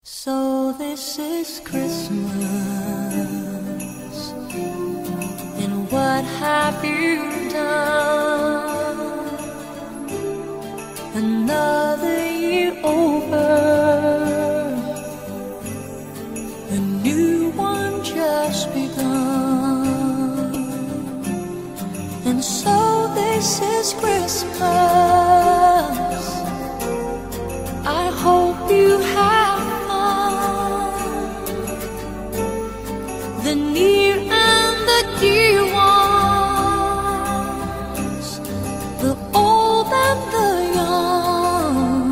So this is Christmas, and what have you done? Another year over, a new one just begun. And so this is Christmas, I hope you have the near and the dear ones, the old and the young.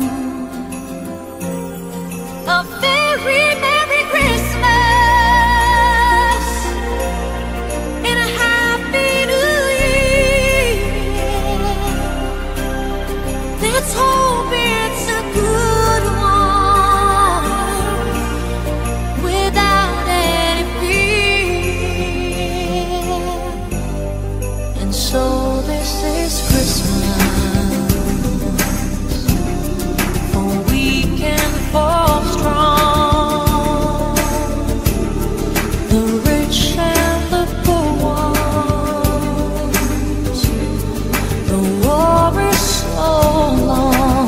A very Merry Christmas and a Happy New Year. Let's hope it's a good one without any fear. And so this is Christmas, for weak and for strong, the rich and the poor ones. The war is so long,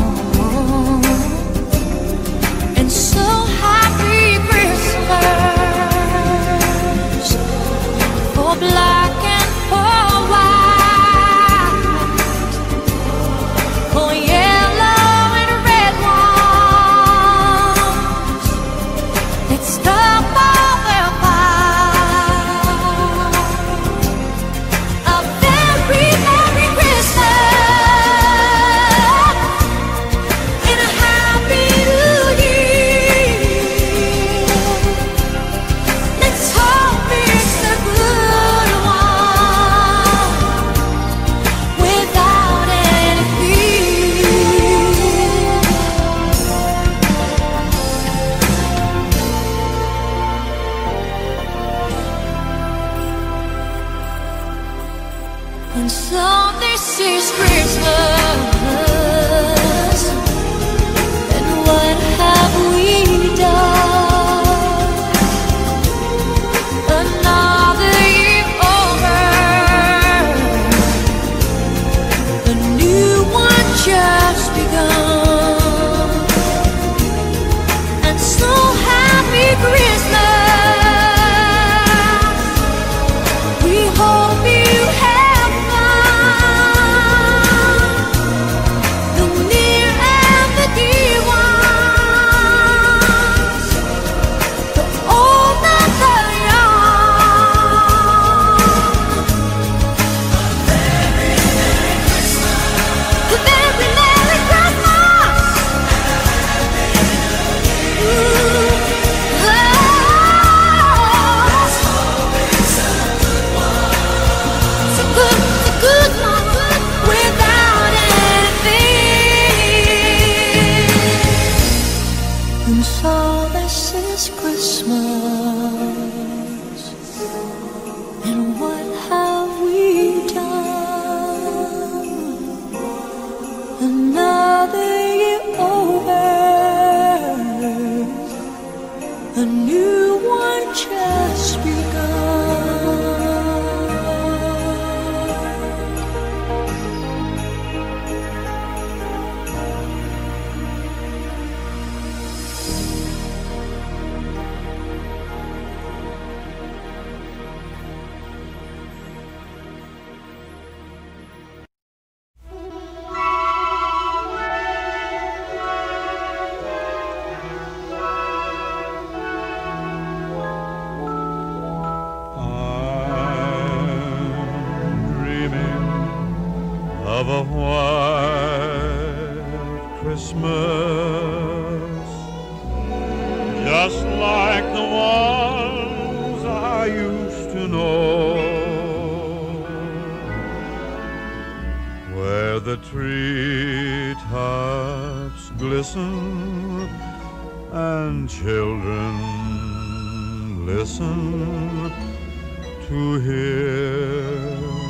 and so happy Christmas for black and for white, for yellow and red ones. Let's stop all their fight. A very Merry Christmas and a Happy New Year. Let's hope it's a good one without any fear. And so this is Christmas, and what have we done? Another year over, a new one just begun. And so happy Christmas, we hope you have fun. The near and the dear ones, the old and the young. The very Merry Christmas. Ooh, it's a good one without anything. And so this is Christmas, and what have we done? Another year over, a new one just begun. Of a white Christmas, just like the ones I used to know, where the treetops glisten and children listen to hear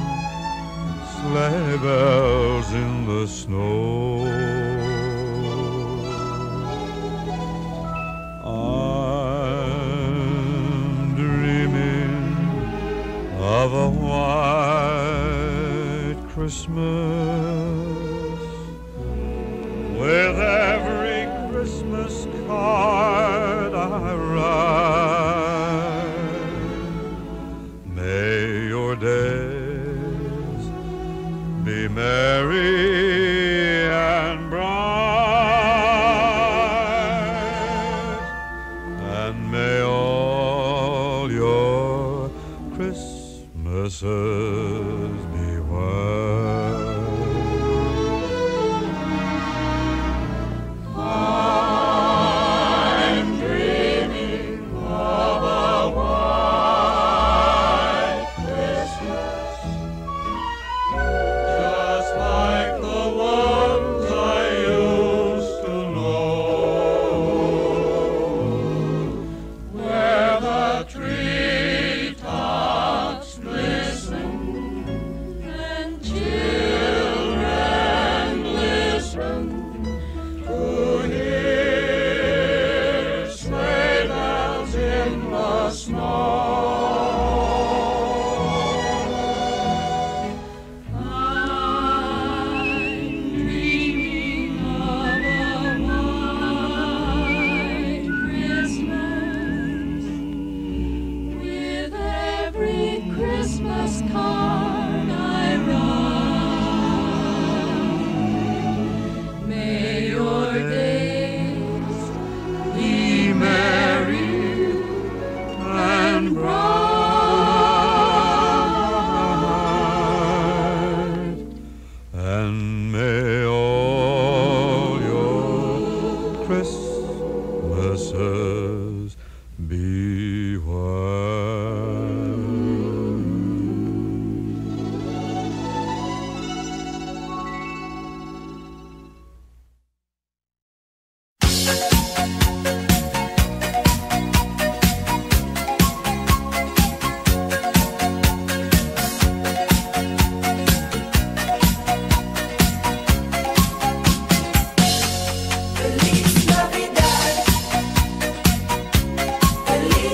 sleigh bells in the snow. Christmas. With every Christmas card I write, may your days be merry and bright, and may all your Christmases be white. I'm dreaming of a white Christmas, just like the ones I used to know, where the treetops glisten and children listen to hear sleigh bells in the snow. I'm dreaming of a white Christmas, with every Christmas card I write. May your days be merry and bright, and may all your Christmases be white. Feliz Navidad, Feliz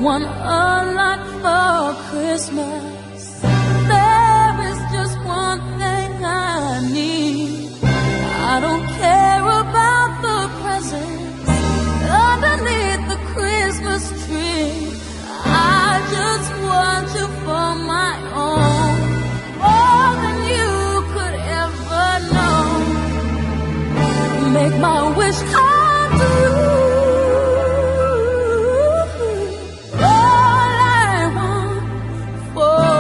want a lot for Christmas. There is just one thing I need. I don't care about the presents underneath the Christmas tree. I just want you for my own, more than you could ever know. Make my wish come true. All I want for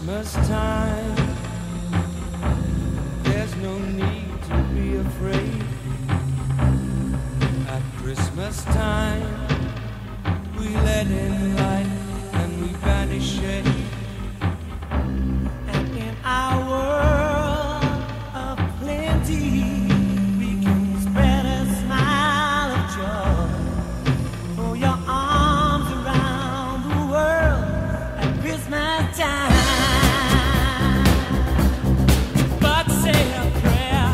Christmas time, there's no need to be afraid. At Christmas time, we let in light and we banish shade. And in our world of plenty, we can spread a smile of joy. Throw your arms around the world at Christmas time. But say a prayer,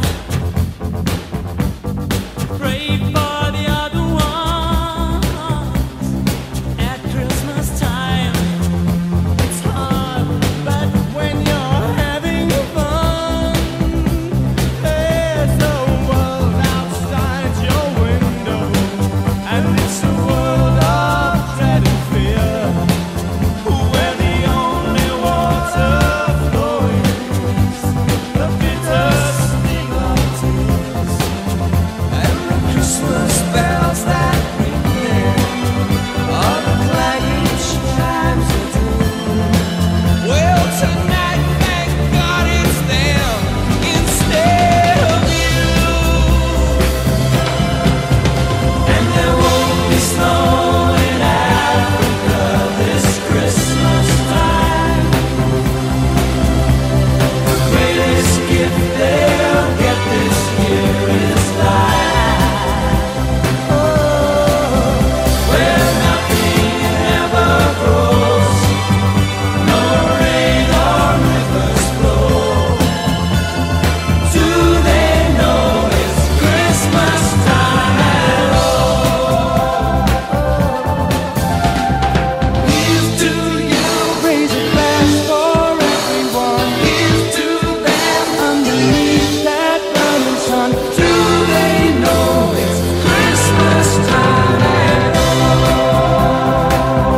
pray for the other ones. At Christmas time, it's hard, but when you're having fun, there's a world outside your window, and it's a world of dread and fear, where the only water flowing is the bitter sting of tears, and the Christmas bells that ring there are the clanging chimes of doom. Well, tonight, thank God it's them instead of you. And there won't be snow in Africa this Christmas time. The greatest gift they'll get this year is life. Oh, where nothing ever grows, no rain or rivers flow. Do they know it's Christmas time at all? Here's to you, raise a glass for everyone. Here's to them underneath that burning sun. Do they know it's Christmas time at all?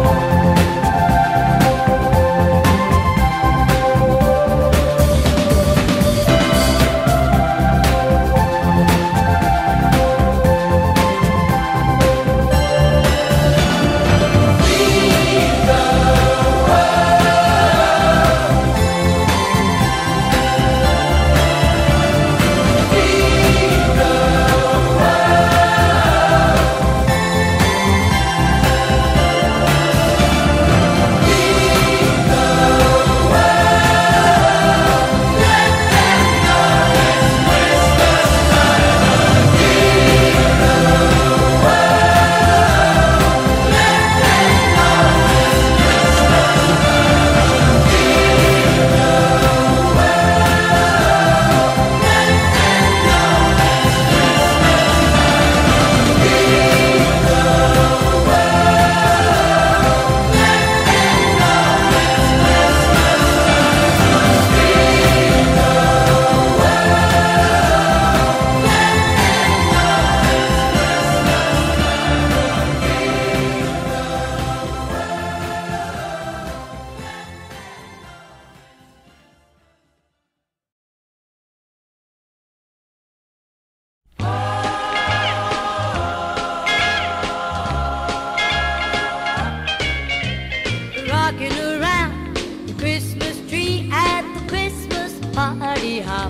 Rocking around the Christmas tree at the Christmas party hop.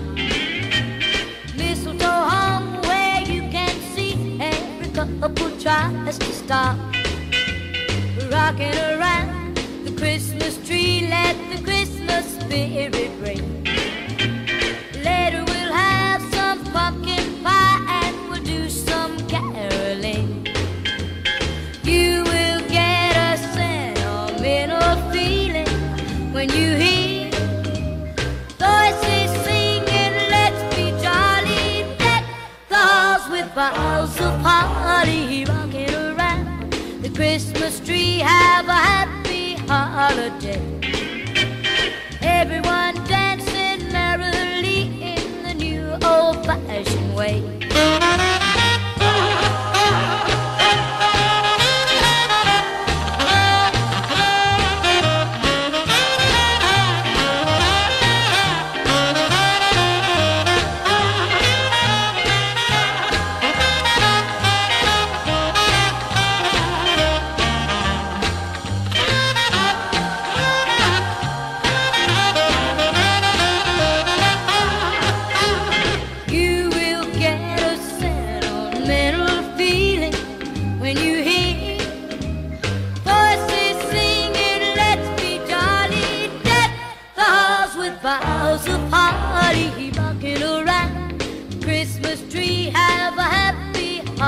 Mistletoe hung where you can see every couple tries to stop. Rocking around the Christmas tree, let the Christmas spirit ring. Later we'll have some pumpkin pie and we'll do some caroling. You will get a sentimental feeling when you hear voices singing, let's be jolly, deck the halls with boughs of holly. Rocking around the Christmas tree, have a happy holiday. Everyone dancing merrily in the new old-fashioned way.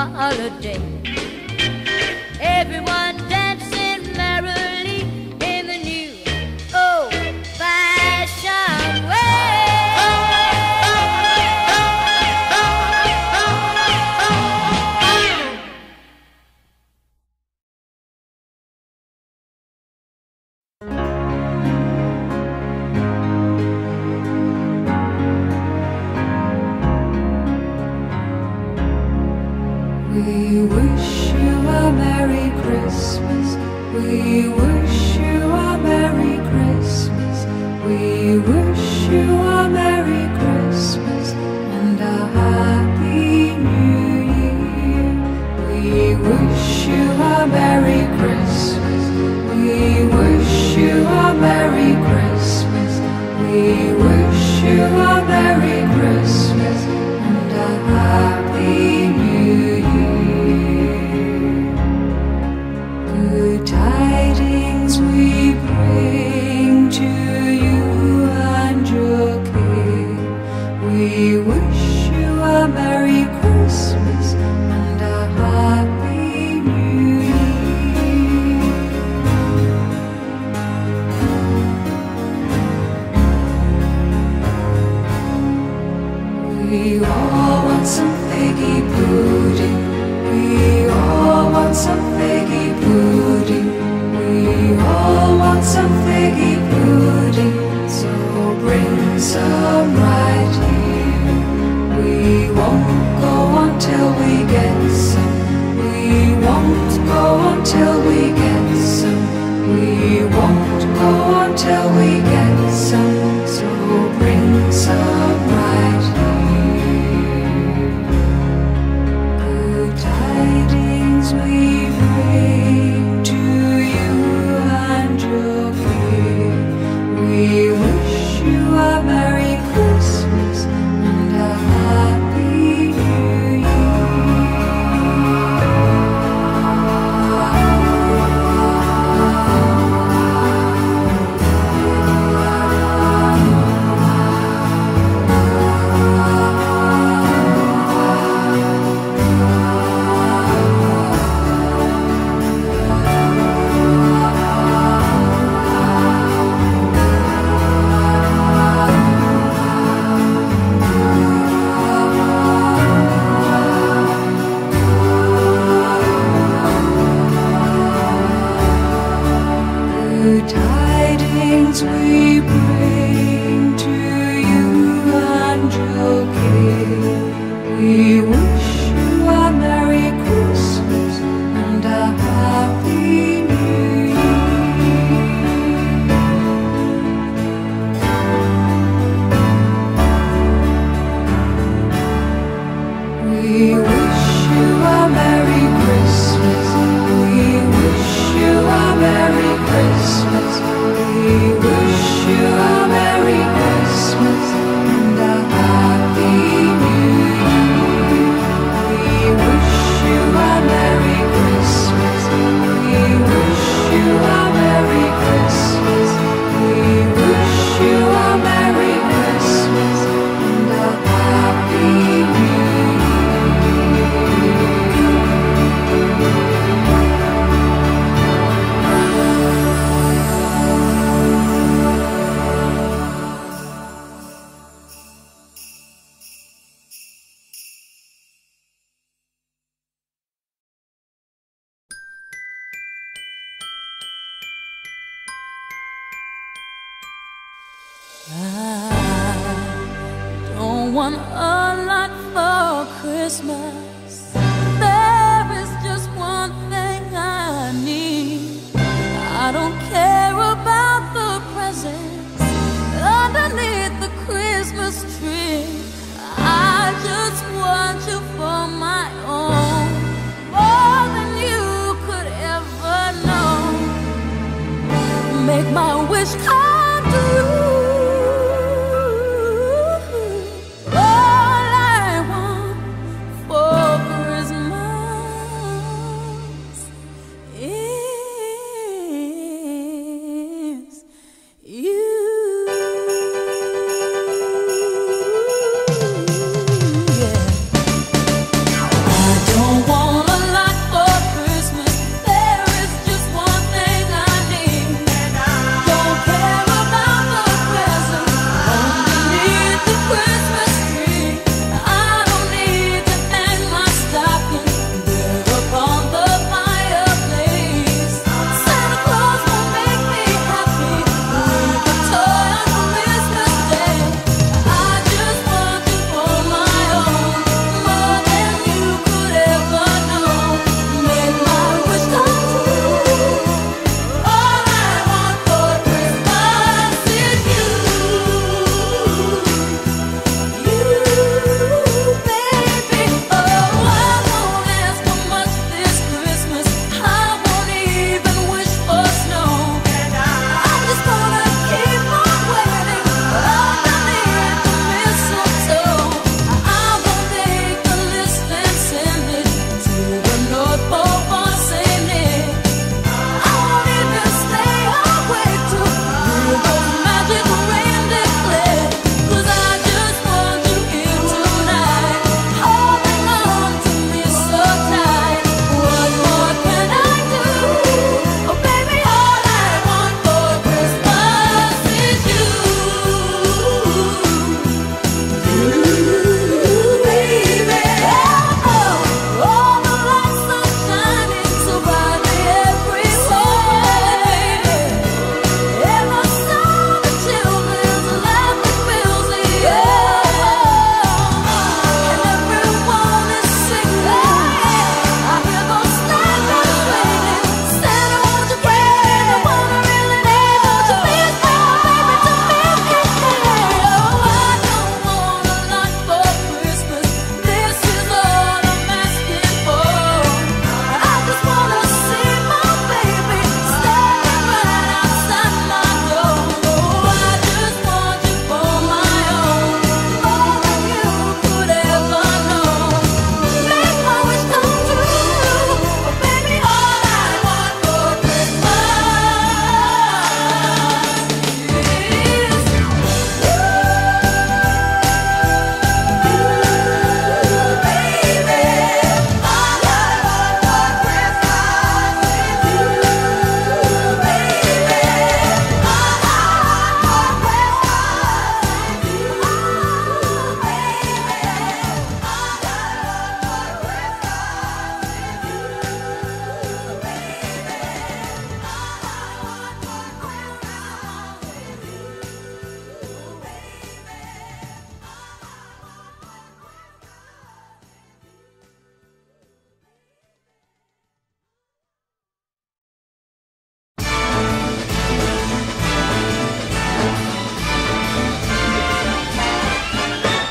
holiday. Everyone dancing merrily in the new old-fashioned way. We wish you a Merry Christmas. We wish you a Merry Christmas. We wish you a Merry Christmas and a Happy New Year. We wish you a Merry Christmas. We wish you a Merry Christmas. We wish you a Merry Christmas and a Happy New Year. Good tidings we bring to you and your king. We wish you a Merry Christmas and a Happy New Year. We all want some figgy pudding. We all want some figgy pudding. We all want some figgy pudding. So bring some right here. We won't go until we get some. We won't go until we get some. We won't go until we get some. So bring some right here. Good tidings we bring to you and your king. We wish you a Merry Christmas and a Happy New Good tidings we bring to you and your king. We wish you a Merry Christmas and a Happy New Year. We wish you a Merry Christmas. We wish you a Merry Christmas. We wish you a Merry Christmas and a Happy New Year. We wish you a Merry Christmas. We wish you a Merry Christmas. We wish you a Merry Christmas and a Happy New Year. Don't want a lot for Christmas. There is just one thing I need. I don't care about the presents underneath the Christmas tree. I just want you for my own, more than you could ever know. Make my wish come true. Don't want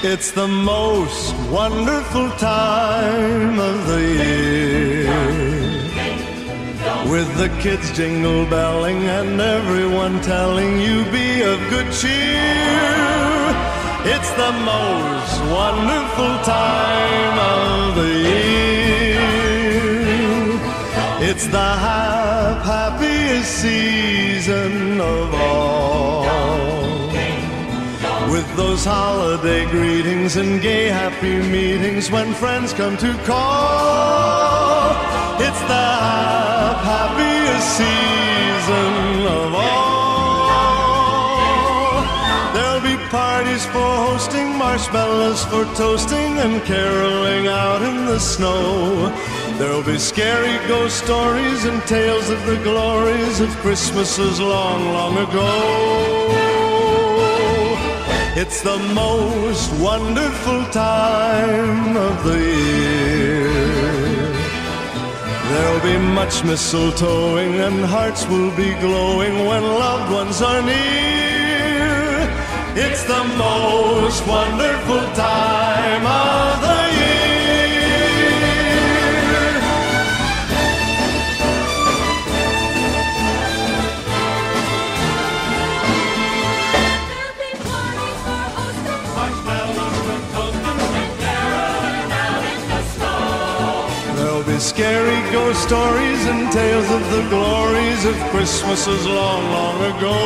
It's the most wonderful time of the year, with the kids jingle belling and everyone telling you be of good cheer. It's the most wonderful time of the year. It's the happiest season of all, with those holiday greetings and gay happy meetings when friends come to call. It's the happiest season of all. There'll be parties for hosting, marshmallows for toasting, and caroling out in the snow. There'll be scary ghost stories and tales of the glories of Christmases long, long ago. It's the most wonderful time of the year. There'll be much mistletoeing and hearts will be glowing when loved ones are near. It's the most wonderful time of the year. Scary ghost stories and tales of the glories of Christmases long, long ago.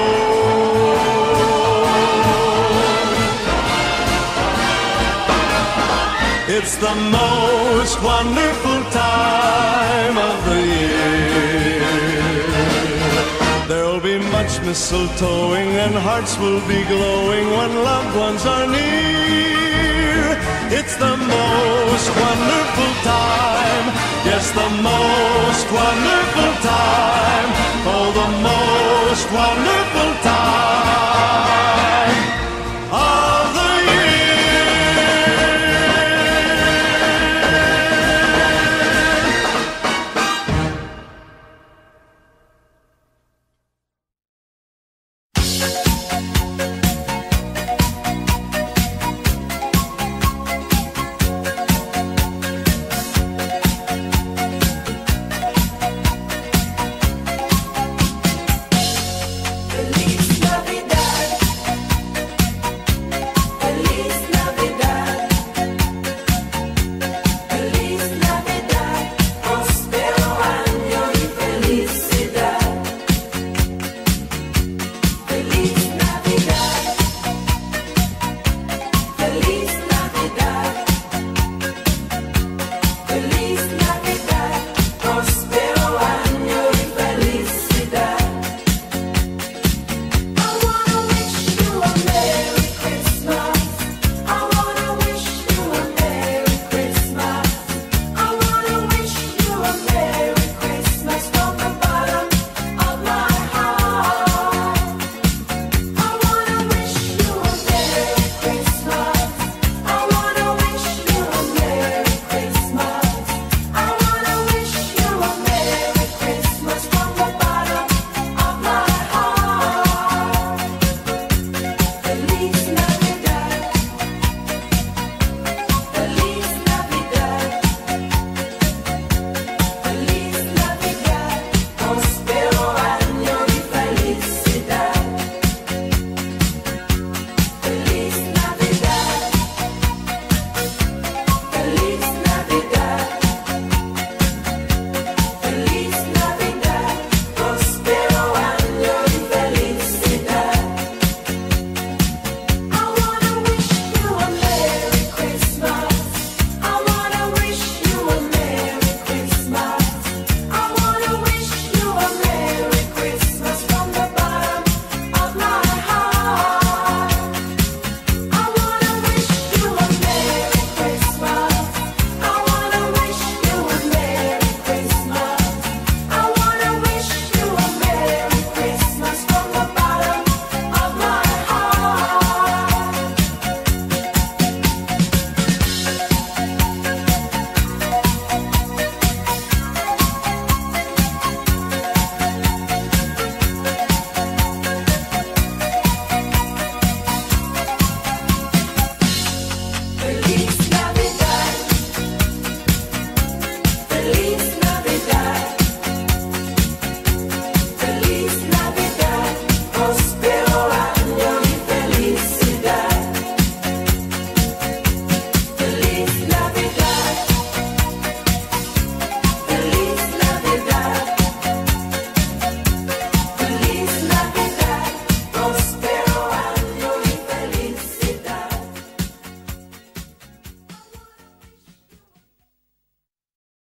It's the most wonderful time of the year. There'll be much mistletoeing and hearts will be glowing when loved ones are near. It's the most wonderful time, yes, the most wonderful time, oh, the most wonderful time of the Feliz Navidad.